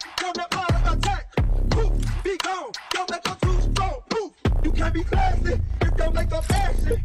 don't let my attack. Poof, be gone, don't make her too strong. Poof, you can't be classy if don't make her fashion.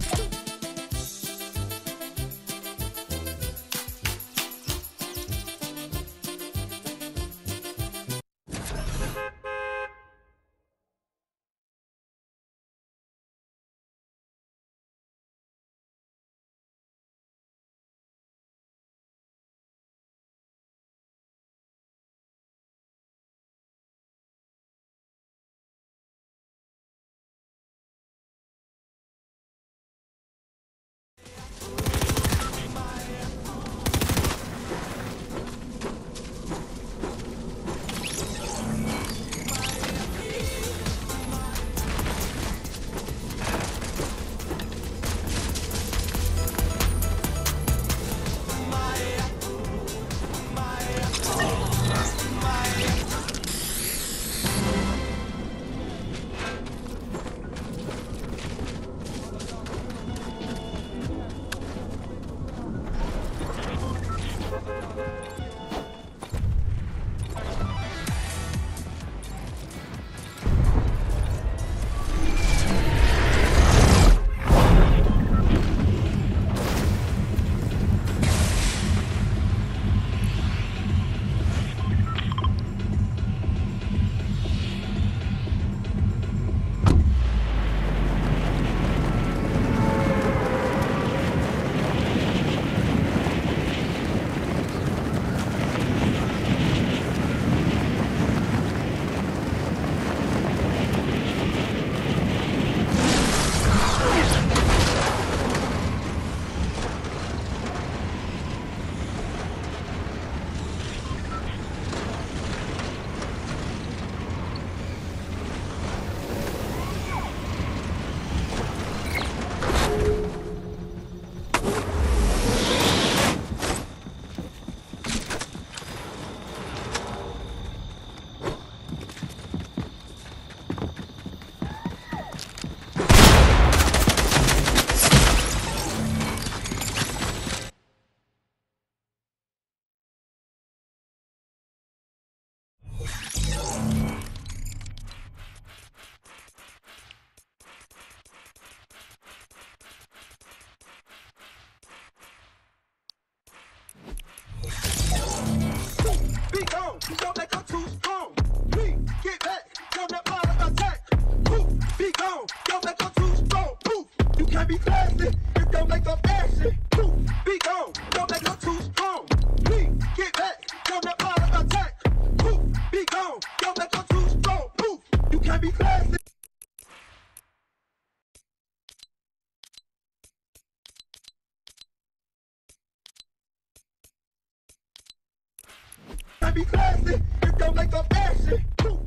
Be gone, don't make her too strong. Please get back, don't let my attack. Poof, be gone, don't make her too strong. Poof, you can't be classy if don't make her fashion. Poof, be gone, don't make her too strong. Please get back, don't let my attack. Poof, be gone, don't make her too strong. Poof, you can't be classy. Can't be classy if don't make her fashion. Poof.